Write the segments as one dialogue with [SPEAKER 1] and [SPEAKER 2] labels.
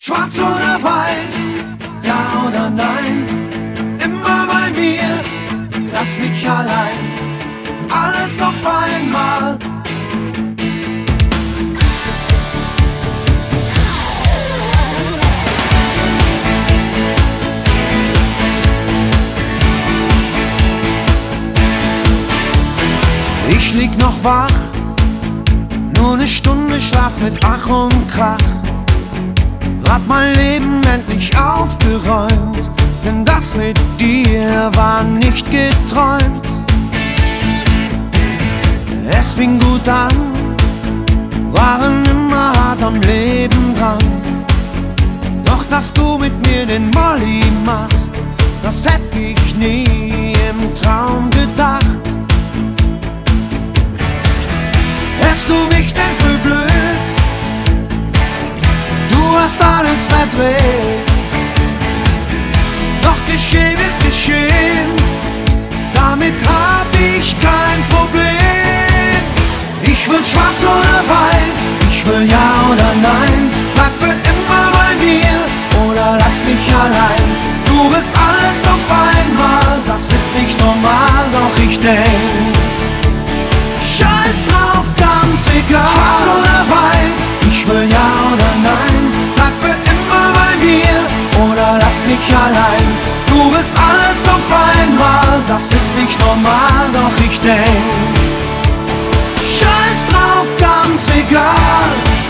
[SPEAKER 1] Schwarz oder weiß, ja oder nein, immer bei mir, lass mich allein, alles auf einmal. Ich lieg noch wach, nur eine Stunde Schlaf mit Ach und Krach. Hab mein Leben endlich aufgeräumt, denn das mit dir war nicht geträumt. Es fing gut an, waren immer hart am Leben dran. Doch dass du mit mir den Molly machst, das hätt ich nie im Traum gedacht. Hältst du mich denn für blöd? Du hast alles verdreht. Doch geschehen ist geschehen, damit hab ich kein Problem. Ich will schwarz oder weiß, ich will ja oder nein. Bleib für immer bei mir oder lass mich allein. Du willst alles auf einmal, das ist nicht normal. Doch ich denk, scheiß drauf, ganz egal. Schwarz oder weiß, ich will ja oder nein. Bleib für immer bei mir oder lass mich allein. Du willst alles auf einmal, das ist nicht normal. Doch ich denk, scheiß drauf, ganz egal.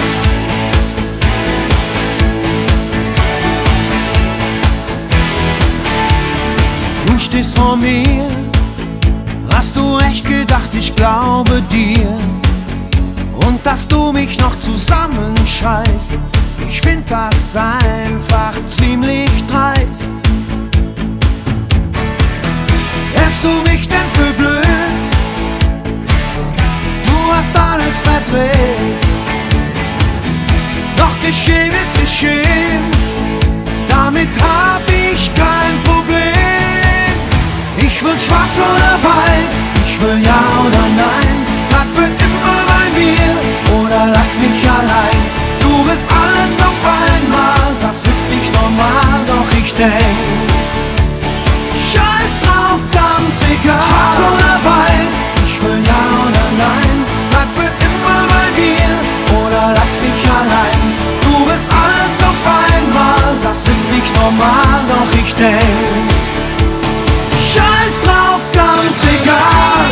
[SPEAKER 1] Du stehst vor mir, hast du echt gedacht, ich glaube dir? Und dass du mich noch zusammenscheißt, ich find das einfach ziemlich dreist. Hältst du mich denn für blöd? Du hast alles verdreht. Doch geschehen ist geschehen, damit hab ich kein Problem. Ich will schwarz oder weiß, ich will ja oder nein. Bleib für immer bei mir oder lass mich allein. Du willst alles auf einmal, das ist nicht normal. Doch ich denk, scheiß drauf, ganz egal. Schwarz oder weiß, ich will ja oder nein. Bleib für immer bei mir oder lass mich allein. Du willst alles auf einmal, das ist nicht normal. Doch ich denk, scheiß drauf, ganz egal.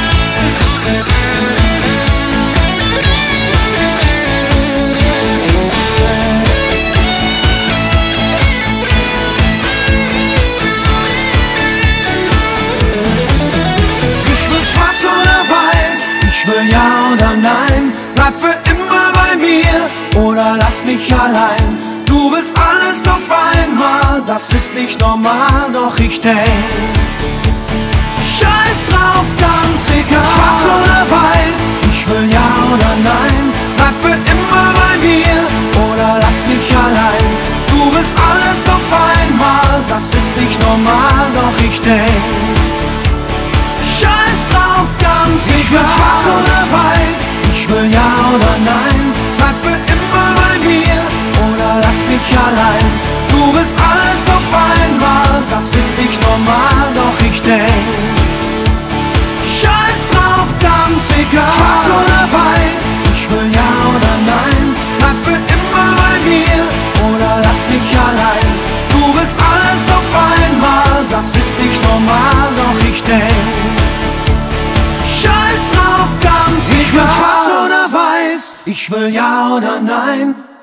[SPEAKER 1] Ich will schwarz oder weiß, ich will ja oder nein. Bleib für immer bei mir oder lass mich allein. Du willst alles auf einmal, das ist nicht normal. Doch ich denk, scheiß drauf, ganz egal. Schwarz oder weiß, ich will ja oder nein. Bleib für immer bei mir oder lass mich allein. Du willst alles auf einmal, das ist nicht normal. Doch ich denk, scheiß drauf, ganz egal. Ich will schwarz oder weiß, ich will ja oder nein. Bleib für immer bei mir oder lass mich allein. Du willst alles auf einmal, das ist nicht normal. Doch ich denk, scheiß drauf, ganz egal. Schwarz oder weiß, ich will ja oder nein. Bleib für immer bei mir oder lass mich allein. Du willst alles auf einmal, das ist nicht normal. Doch ich denk, scheiß drauf, ganz egal. Ich will schwarz oder weiß, ich will ja oder nein.